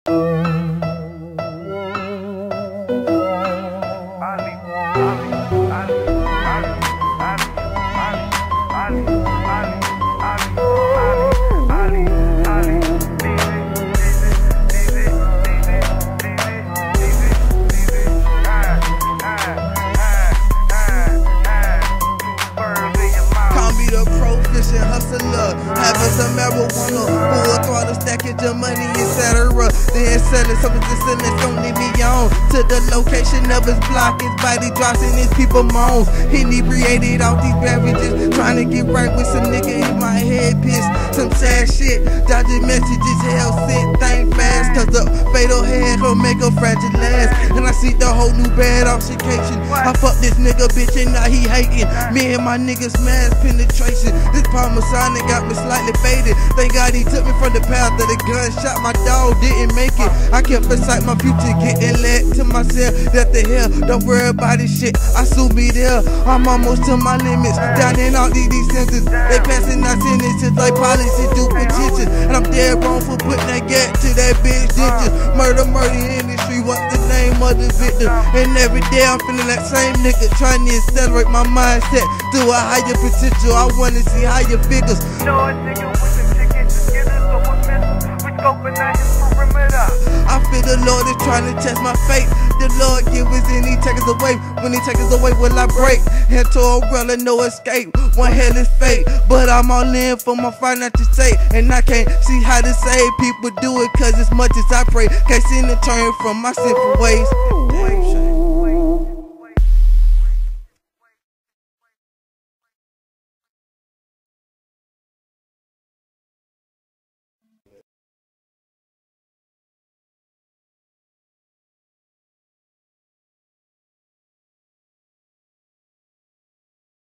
Proficient hustler, having some marijuana, full throttle, stacking your money, etc. Then selling something to sell that's gonna lead me on to the location of his block. His body drops and his people moans. Inebriated off these beverages, trying to get right with some nigga in my head pissed. Some sad shit, dodging messages, hell sick, think fast, cause the fatal head gon' make a fragile last. And I see the whole new bad altercation. I fuck this nigga bitch and now he hating. Me and my niggas mass penetration. This Parmesan got me slightly faded. Thank God he took me from the path of the gunshot. My dog didn't make it. I kept inside my future, getting led to myself. That the hell, don't worry about this shit. I soon be there. I'm almost to my limits. Down in all these sentences, they passing out sentences like policy do petition. And I'm dead wrong for putting that gat to that bitch ditches. Murder in the street. What's the name of the victim? And every day I'm feeling that same nigga, trying to accelerate my mindset to a higher potential. I wanna see higher figures. No, a nigga with the tickets, just get us over missile. We scoping out his perimeter. I feel the Lord is trying to test my faith. The Lord give us and he take us away. When he take us away, will I break? Into a umbrella, no escape. One hell is fate, but I'm all in for my financial state. And I can't see how to save people do it, cause as much as I pray, can't seem to turn from my sinful ways. Damn shame.